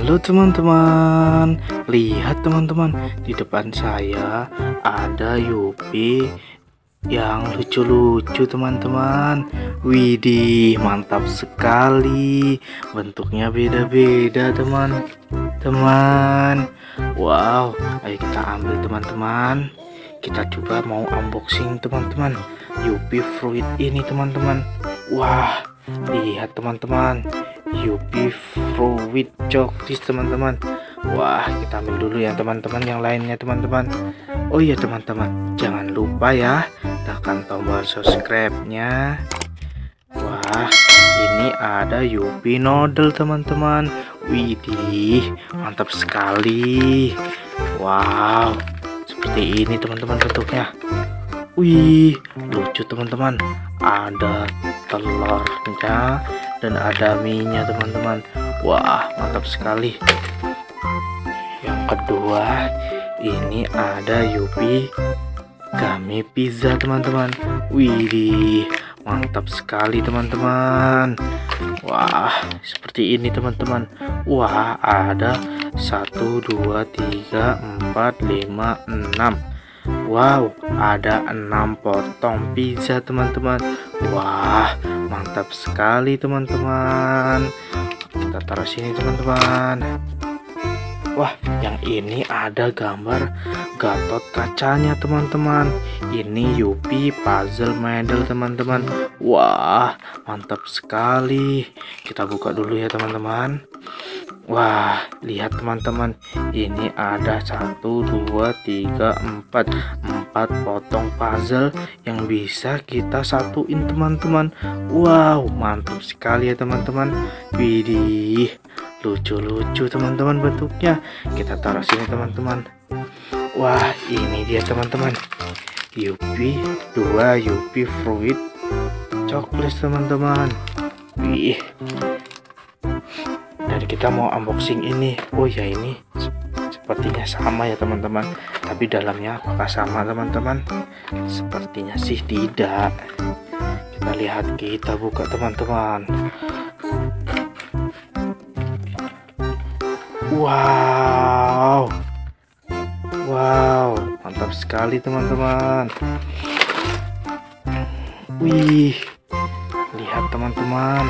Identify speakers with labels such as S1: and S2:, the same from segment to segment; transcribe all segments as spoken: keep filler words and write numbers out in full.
S1: Halo teman-teman, lihat teman-teman, di depan saya ada Yupi yang lucu-lucu teman-teman. Widih, mantap sekali. Bentuknya beda-beda teman-teman. Wow, ayo kita ambil teman-teman. Kita juga mau unboxing teman-teman Yupi fruit ini teman-teman. Wah, lihat teman-teman, Yupi fruit coklat teman-teman. Wah, kita ambil dulu ya teman-teman yang lainnya teman-teman. Oh iya teman-teman, jangan lupa ya tekan tombol subscribe-nya. Wah, ini ada Yupi noodle teman-teman. Widih, mantap sekali. Wow, seperti ini teman-teman bentuknya. Wih, lucu teman-teman. Ada telurnya dan ada mie-nya teman-teman. Wah, mantap sekali. Yang kedua, ini ada Yupi gummy pizza teman-teman. Widih, mantap sekali teman-teman. Wah, seperti ini teman-teman. Wah, ada satu dua tiga empat lima enam. Wow, ada enam potong pizza teman-teman. Wah, mantap sekali teman-teman. Kita taruh sini teman-teman. Wah, yang ini ada gambar Gatot kacanya teman-teman. Ini Yupi puzzle medal teman-teman. Wah, mantap sekali. Kita buka dulu ya teman-teman. Wah, lihat teman-teman, ini ada satu dua tiga empat empat potong puzzle yang bisa kita satuin teman-teman. Wow, mantap sekali ya teman-teman. Widih, lucu-lucu teman-teman bentuknya. Kita taruh sini teman-teman. Wah, ini dia teman-teman, Yupi dua Yupi fruit coklat teman-teman. Wih, dan kita mau unboxing ini. Oh ya, ini sepertinya sama ya teman-teman, tapi dalamnya apakah sama teman-teman? Sepertinya sih tidak. Kita lihat, kita buka teman-teman. Wow, wow, mantap sekali teman-teman. Wih, lihat teman-teman,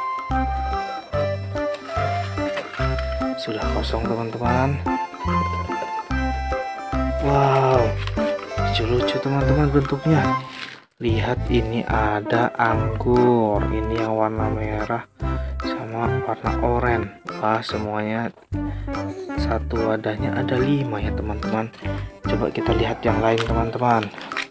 S1: sudah kosong teman-teman. Wow, lucu-lucu teman-teman bentuknya. Lihat, ini ada anggur, ini yang warna merah sama warna oranye. Wah, semuanya satu wadahnya ada lima ya teman-teman. Coba kita lihat yang lain teman-teman.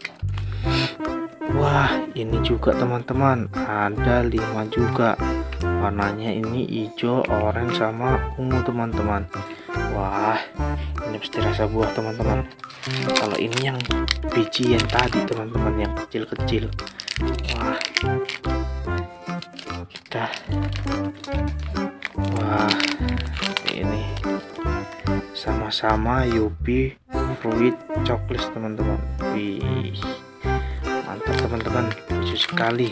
S1: Wah, ini juga teman-teman ada lima juga. Warnanya ini hijau, oranye sama ungu teman-teman. Wah, ini pasti rasa buah teman-teman. Kalau ini yang biji yang tadi teman-teman, yang kecil-kecil. Wah, kita wah, ini sama-sama Yupi fruit coklat teman-teman. Wih, mantap teman-teman, lucu sekali.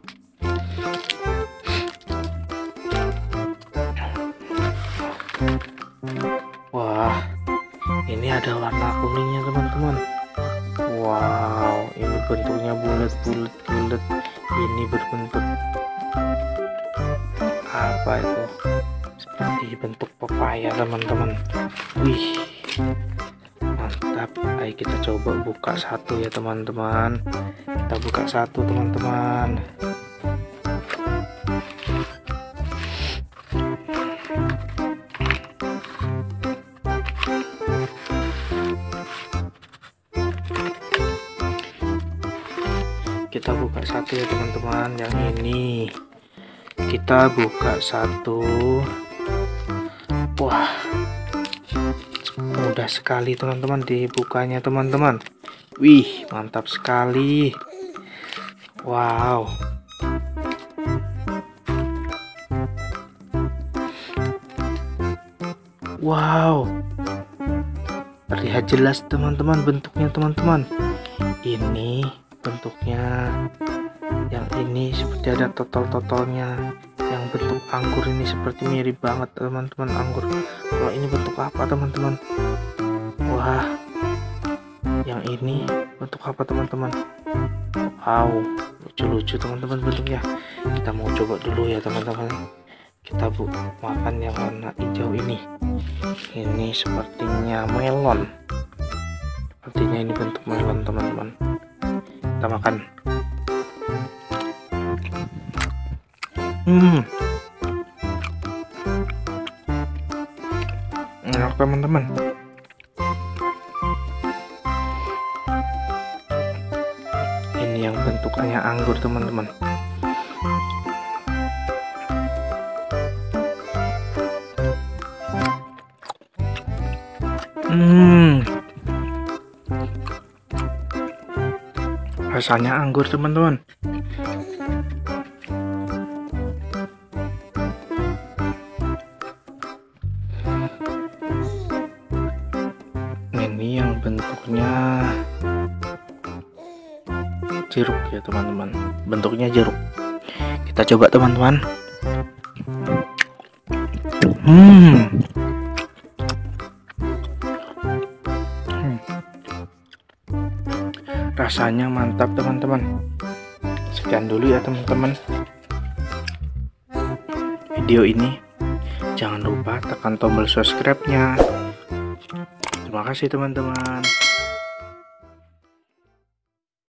S1: Wah, ini ada warna kuningnya teman-teman. Wow, ini bentuknya bulat-bulat bulat. Ini berbentuk apa itu? Seperti bentuk pepaya teman-teman. Wih, mantap. Ayo kita coba buka satu ya teman-teman. Kita buka satu teman-teman. Kita buka satu ya teman-teman. Yang ini kita buka satu. Wah, mudah sekali teman-teman dibukanya teman-teman. Wih, mantap sekali. Wow, wow, terlihat jelas teman-teman bentuknya teman-teman. Ini bentuknya, yang ini seperti ada totol-totolnya, yang bentuk anggur ini seperti mirip banget teman-teman anggur. Kalau ini bentuk apa teman-teman? Wah, yang ini bentuk apa teman-teman? Wow, lucu-lucu teman-teman bentuknya. Kita mau coba dulu ya teman-teman. Kita bu makan yang warna hijau ini. Ini sepertinya melon. Sepertinya ini bentuk melon teman-teman. Kita makan. Hmm, enak teman-teman. Ini yang bentuknya anggur teman-teman. Hmm, rasanya anggur teman-teman. Ini yang bentuknya jeruk ya teman-teman, bentuknya jeruk. Kita coba teman-teman. Hmm. hmm rasanya mantap teman-teman. Sekian dulu ya teman-teman video ini. Jangan lupa tekan tombol subscribe-nya. Terima kasih teman-teman.